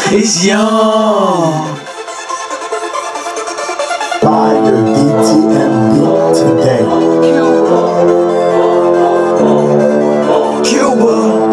It's young. Buy the DTM beat today. Cuba.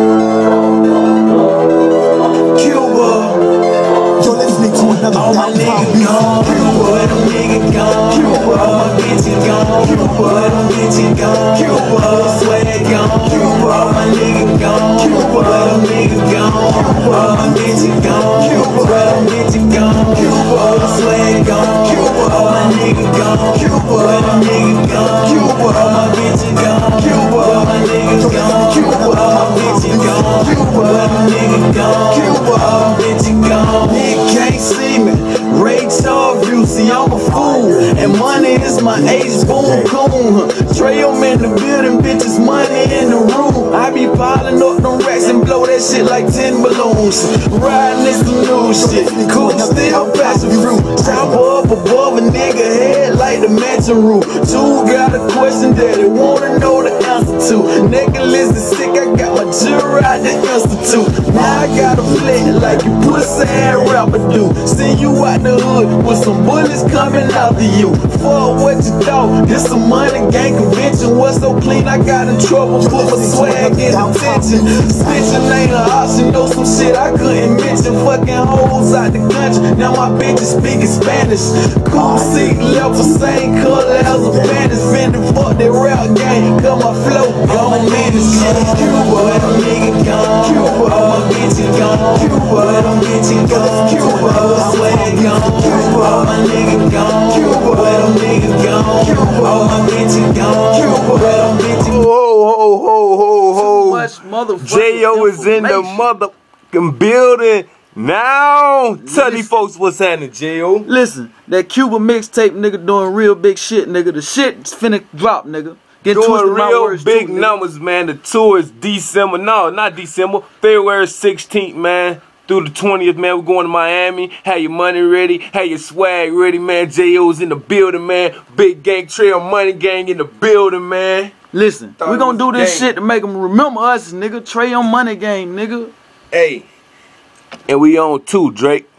You're listening to another All my niggas gone. Cuba, them niggas gone. Cuba, all my bitches gone. Cuba, them bitches gone. Cuba, swag gone. Cuba, all my niggas gone. Cuba, them niggas gone. Cuba, all my bitches gone. Cuba, them bitches gone. Cuba, swag gone. Cuba, all my niggas gone. Cuba, them niggas gone. Cuba, all my bitches gone. Cuba, all my niggas gone. Cuba, all my bitches gone. Cuba, them niggas gone. Cuba, all my bitches gone. Nigga can't see me. Ray Charles, you see I'm a fool, and money is my ace, boom, coon. Trey, I'm in the building, bitches, money in the room. I be piling up them racks and blow that shit like 10 balloons. Riding this new shit, cool, still passing through. Chopper up above a nigga head like the mansion roof. Two got a question that they wanna know the answer to. Necklace is sick, I got my jewelry out the institute. Now I got a flat like you pussy ass rapper do. See you out the hood with some bullets coming after you. Fuck what you thought, this a money gang convention. What's so clean, I got in trouble, put my swag in attention. Snitching ain't an option, know some shit I couldn't mention. Fucking hoes out the country, now my bitches speaking Spanish. Cool seat level, same color as a bandage. Fending fuck that rap game, cause my flow gon' manage. Cuba, them niggas gone. Cuba, all my bitches gone. Cuba, them bitches gone. Cuba, swag gone. Cuba, all my niggas gone. Cuba, them niggas gone. Cuba, all my bitches gone. Cuba, them bitches gone. Ho. Much motherfucking J.O. is in the motherfucking building now. Tell these folks what's happening, J.O. Listen, that Cuba mixtape, nigga, doing real big shit, nigga. The shit's finna drop, nigga. Get Doing my real words big too, nigga. numbers, man. The tour is December. No, not December. February 16th, man. Through the 20th, man. We're going to Miami. Have your money ready. Have your swag ready, man. J.O.'s in the building, man. Big Gang Trail Money Gang in the building, man. Listen, we gonna do this shit to make them remember us, nigga. Trey on Money Game, nigga. Hey. And we on too, Drake.